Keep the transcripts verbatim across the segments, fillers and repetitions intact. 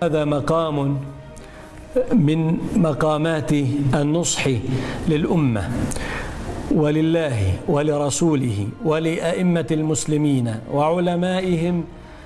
هذا مقام من مقامات النصح للأمة ولله ولرسوله ولأئمة المسلمين وعلمائهم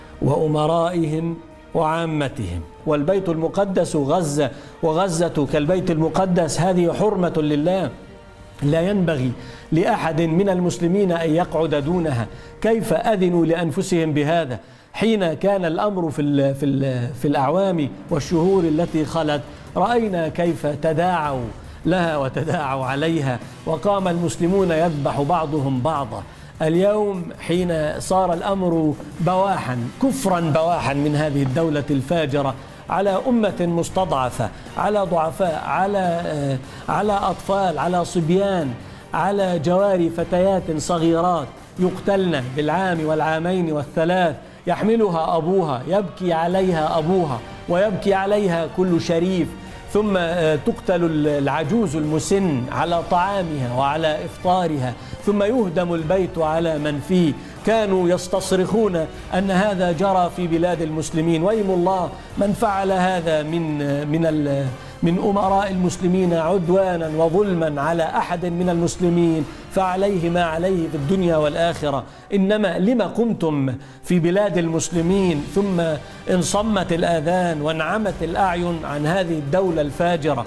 وأمرائهم وعامتهم. والبيت المقدس غزة، وغزة كالبيت المقدس، هذه حرمة لله لا ينبغي لأحد من المسلمين أن يقعد دونها. كيف أذنوا لأنفسهم بهذا حين كان الأمر في في في الأعوام والشهور التي خلت؟ رأينا كيف تداعوا لها وتداعوا عليها، وقام المسلمون يذبح بعضهم بعضا. اليوم حين صار الأمر بواحا، كفرا بواحا من هذه الدولة الفاجرة على أمة مستضعفة، على ضعفاء، على على أطفال، على صبيان، على جواري فتيات صغيرات يقتلن بالعام والعامين والثلاث، يحملها أبوها، يبكي عليها أبوها ويبكي عليها كل شريف، ثم تقتل العجوز المسن على طعامها وعلى إفطارها، ثم يهدم البيت على من فيه. كانوا يستصرخون أن هذا جرى في بلاد المسلمين. ويم الله من فعل هذا من من من أمراء المسلمين عدوانا وظلما على أحد من المسلمين، فعليه ما عليه في الدنيا والآخرة. إنما لما قمتم في بلاد المسلمين ثم انصمت الآذان وانعمت الأعين عن هذه الدولة الفاجرة؟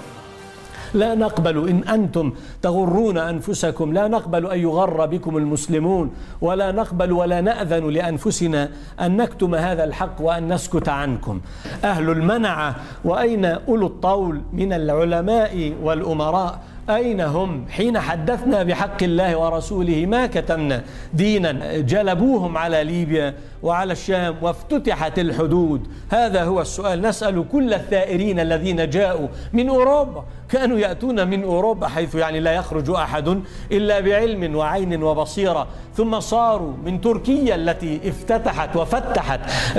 لا نقبل إن أنتم تغرون أنفسكم، لا نقبل أن يغر بكم المسلمون، ولا نقبل ولا نأذن لأنفسنا أن نكتم هذا الحق وأن نسكت عنكم. أهل المنعة وأين أولو الطول من العلماء والأمراء؟ أين هم حين حدثنا بحق الله ورسوله؟ ما كتمنا دينا. جلبوهم على ليبيا وعلى الشام وافتتحت الحدود. هذا هو السؤال. نسأل كل الثائرين الذين جاءوا من أوروبا، كانوا يأتون من أوروبا حيث يعني لا يخرج أحد إلا بعلم وعين وبصيرة، ثم صاروا من تركيا التي افتتحت وفتحت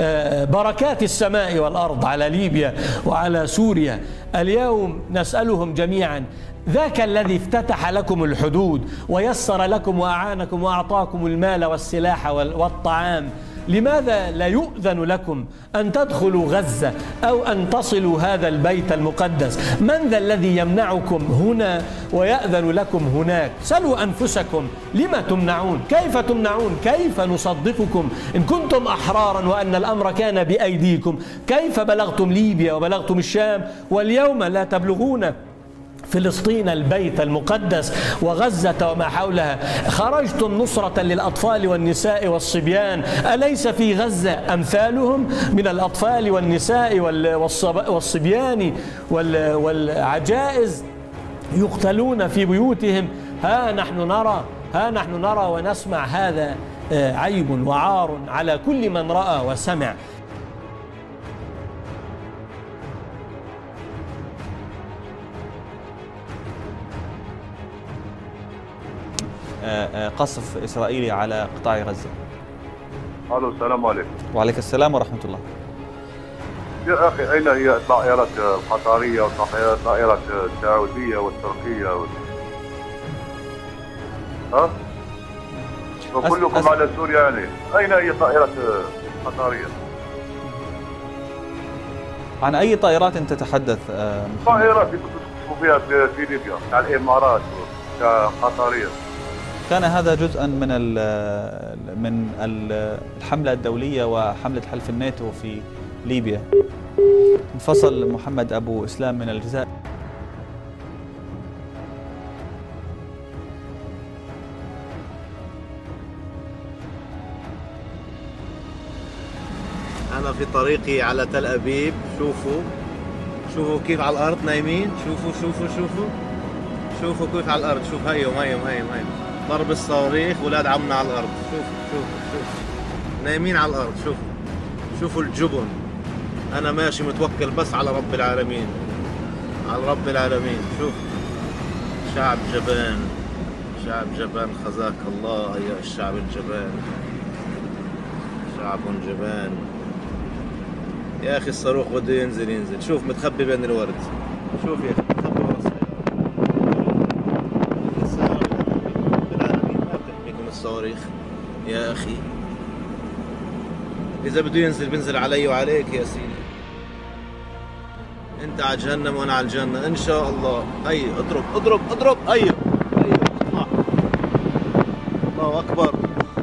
بركات السماء والأرض على ليبيا وعلى سوريا. اليوم نسألهم جميعا، ذاك الذي افتتح لكم الحدود ويسر لكم وأعانكم وأعطاكم المال والسلاح والطعام، لماذا لا يؤذن لكم أن تدخلوا غزة أو أن تصلوا هذا البيت المقدس؟ من ذا الذي يمنعكم هنا ويأذن لكم هناك؟ سلوا أنفسكم، لما تمنعون؟ كيف تمنعون؟ كيف نصدقكم إن كنتم أحرارا وأن الأمر كان بأيديكم؟ كيف بلغتم ليبيا وبلغتم الشام واليوم لا تبلغون فلسطين البيت المقدس وغزة وما حولها؟ خرجتم نصرة للأطفال والنساء والصبيان، أليس في غزة أمثالهم من الأطفال والنساء والصبيان والعجائز يقتلون في بيوتهم؟ ها نحن نرى ها نحن نرى ونسمع. هذا عيب وعار على كل من رأى وسمع. قصف إسرائيلي على قطاع غزة. الو السلام عليكم. وعليك السلام ورحمة الله. يا أخي أين هي الطائرات القطرية والطائرات السعودية والتركية وال... ها؟ وكلكم أس... على سوريا يعني، أين هي طائرات قطرية؟ عن أي طائرات أنت تتحدث؟ طائرات كنت فيها في ليبيا على الإمارات كقطرية. كان هذا جزءا من من الحملة الدولية وحملة حلف الناتو في ليبيا. انفصل محمد أبو إسلام من الجزائر. أنا في طريقي على تل أبيب. شوفوا شوفوا كيف على الأرض نايمين. شوفوا شوفوا شوفوا شوفوا كيف على الأرض. شوف هيو هيو هيو هيو ضرب الصواريخ ولاد عمنا على الأرض. شوفوا شوفوا شوفوا نايمين على الأرض. شوفوا شوفوا الجبن. أنا ماشي متوكل بس على رب العالمين، على رب العالمين. شوف شعب جبان، شعب جبان. خزاك الله يا الشعب الجبان، شعب جبان. يا أخي الصاروخ بده ينزل ينزل. شوف متخبي بين الورد. شوف يا أخي متخبي ورا السيارة. رب العالمين ما بتحميكم الصواريخ يا أخي. إذا بده ينزل بنزل علي وعليك يا سيدي. انت على جهنم وانا على الجنه ان شاء الله. هي اضرب اضرب اضرب. هي هي اطلع. الله اكبر.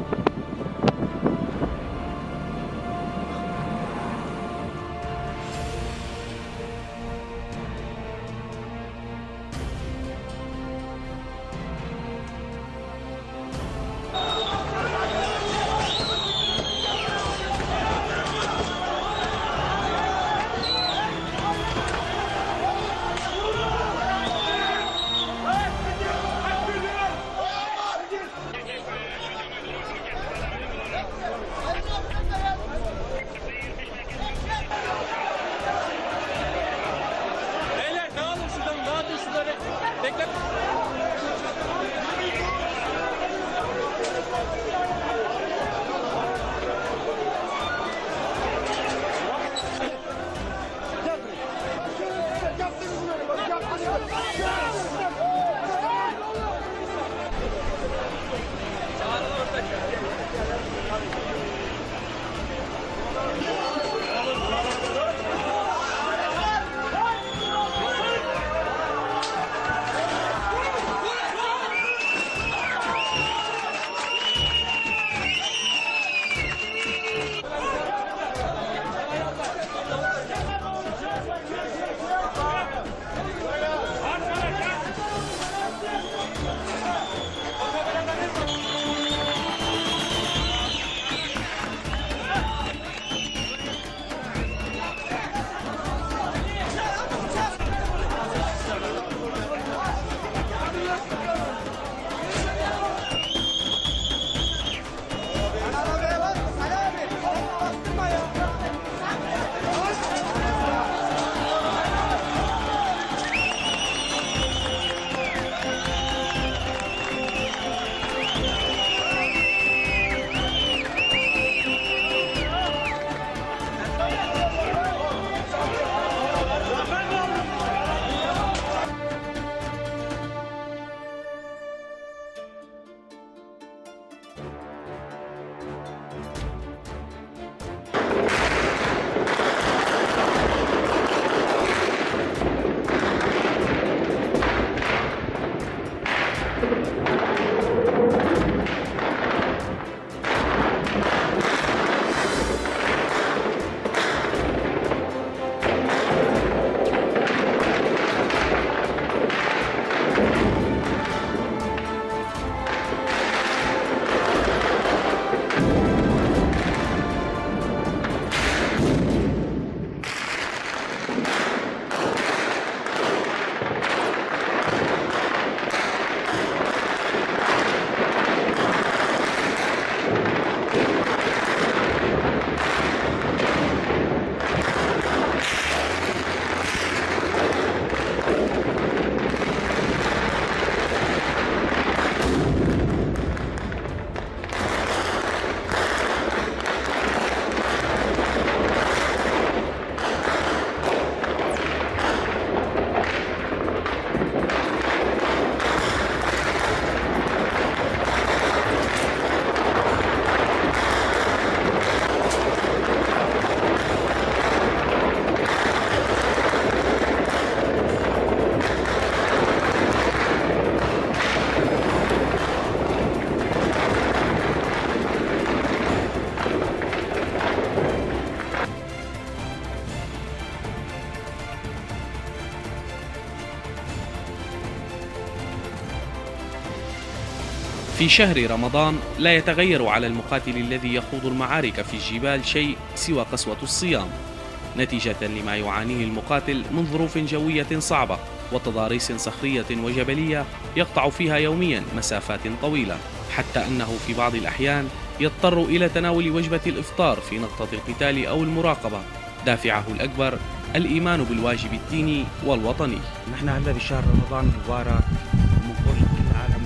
في شهر رمضان لا يتغير على المقاتل الذي يخوض المعارك في الجبال شيء سوى قسوة الصيام، نتيجة لما يعانيه المقاتل من ظروف جوية صعبة وتضاريس صخرية وجبلية يقطع فيها يوميا مسافات طويلة، حتى أنه في بعض الأحيان يضطر إلى تناول وجبة الإفطار في نقطة القتال أو المراقبة. دافعه الأكبر الإيمان بالواجب الديني والوطني. نحن هلا بشهر رمضان المبارك، بنقول لكل العالم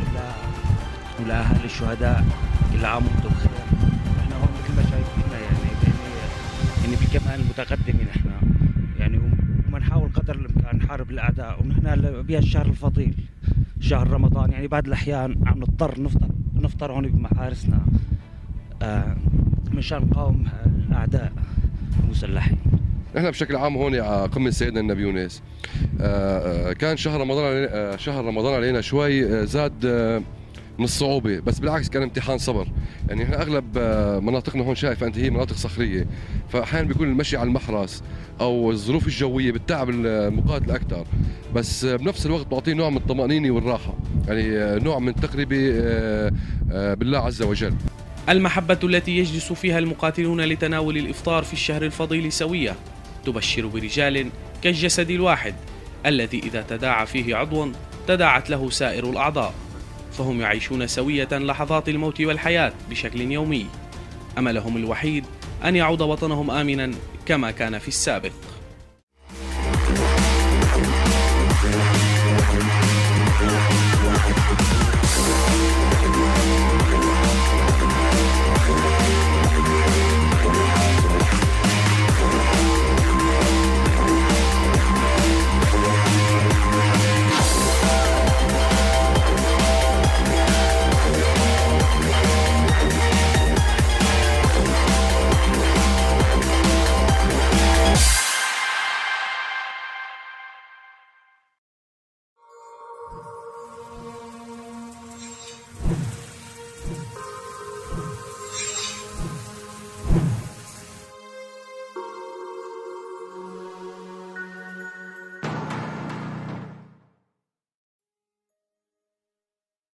ولا أهل الشهداء كل عام وانتم بخير. نحن هون مثل ما شايفيننا يعني يعني بالكمال المتقدم نحن يعني وبنحاول قدر الإمكان نحارب الأعداء، ونحن هلا بهالشهر الفضيل شهر رمضان يعني بعض الأحيان عم نضطر نفطر نفطر هون بمحارسنا آه مشان نقاوم الأعداء المسلحين. نحن بشكل عام هون على قمة سيدنا النبي يونس كان شهر رمضان شهر رمضان علينا شوي زاد من الصعوبة، بس بالعكس كان امتحان صبر. يعني احنا اغلب مناطقنا هون شايف انت هي مناطق صخرية، فاحيانا بيكون المشي على المحرس او الظروف الجوية بتتعب المقاتل اكثر، بس بنفس الوقت بعطيه نوع من الطمأنينة والراحة، يعني نوع من التقربة بالله عز وجل. المحبة التي يجلس فيها المقاتلون لتناول الإفطار في الشهر الفضيل سوية تبشر برجال كالجسد الواحد الذي إذا تداعى فيه عضو تداعت له سائر الأعضاء، فهم يعيشون سوية لحظات الموت والحياة بشكل يومي. أملهم الوحيد أن يعود وطنهم آمنا كما كان في السابق.